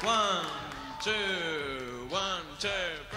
One, two, 3.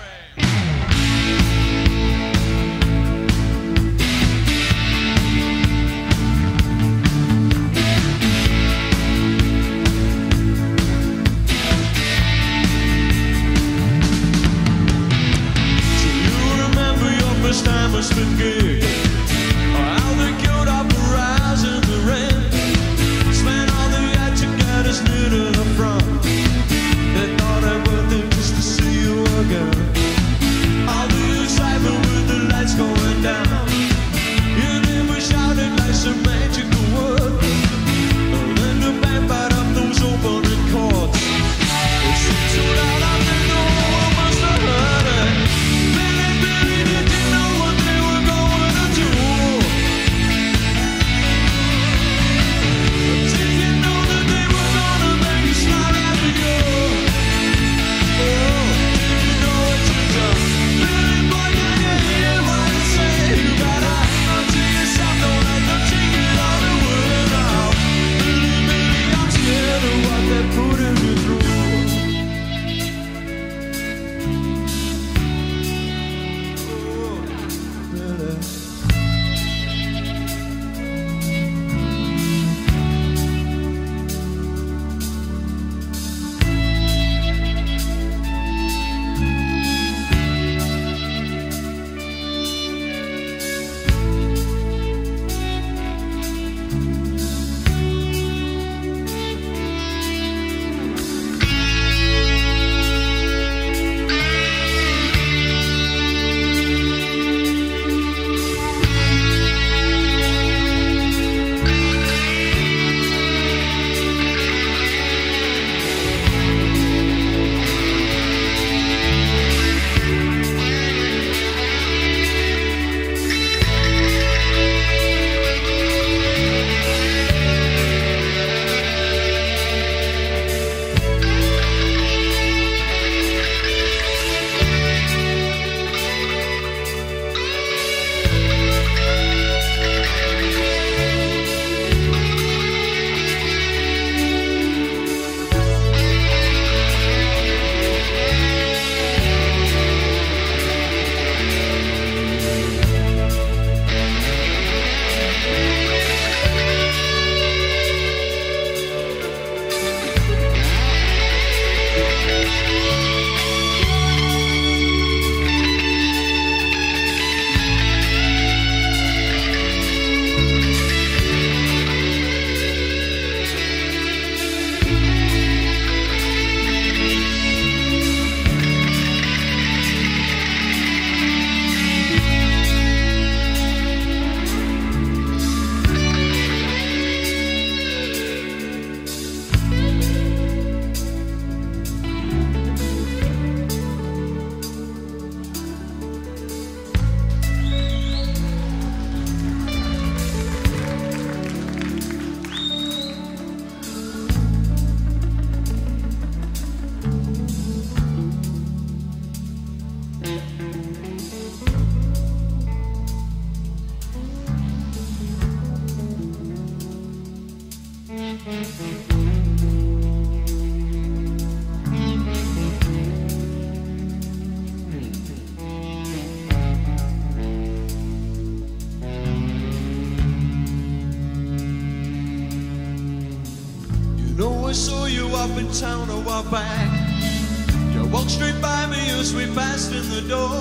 First time I spent gig, how they killed up the rise in the rain. Spent all the act you got us near to the front. They thought I worth it just to see you again. All the excitement with the lights going down. Your name was shouted like some magical word. Then the band brought up those opening chords. It seemed so loud I think the whole world must have heard it. Saw you up in town a while back. You walked straight by me as we passed in the door.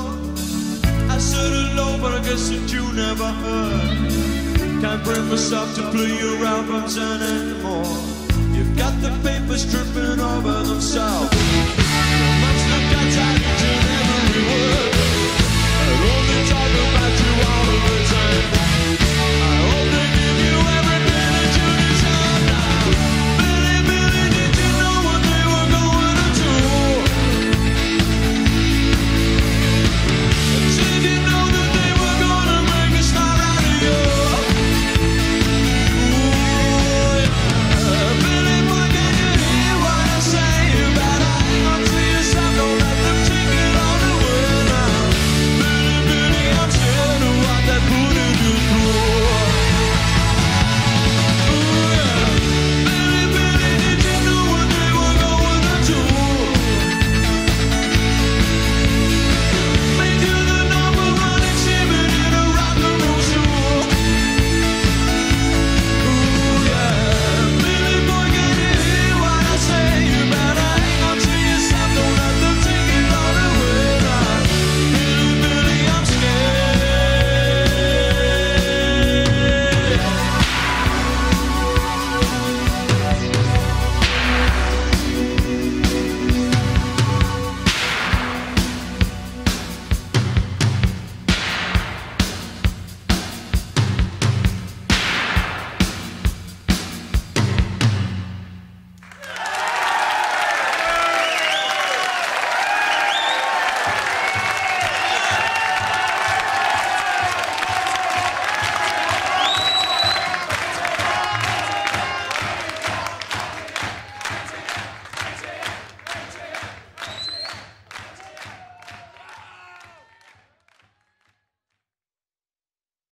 I said hello, but I guess that you never heard. Can't bring myself to play your albums anymore. You've got the papers tripping over themselves.